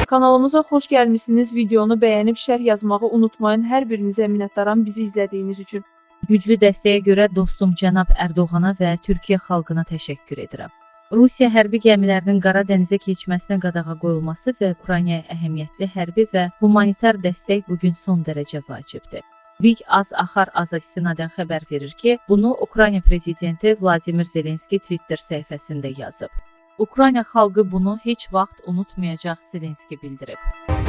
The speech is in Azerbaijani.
Kanalımıza xoş gəlmişsiniz. Videonu bəyənib şərh yazmağı unutmayın. Hər birinizə minnətdaram bizi izlədiyiniz üçün. Güclü dəstəyə görə dostum cənab Ərdoğana və Türkiyə xalqına təşəkkür edirəm. Rusiya hərbi gəmilərinin Qara dənizə keçməsinə qadağa qoyulması və Ukraynaya əhəmiyyətli hərbi və humanitar dəstək bugün son dərəcə vacibdir. Big Az Axar Aza istinadən xəbər verir ki, bunu Ukrayna prezidenti Vladimir Zelenski Twitter səhifəsində yazıb. Ukrayna xalqı bunu heç vaxt unutmayacaq, Zelenski bildirib.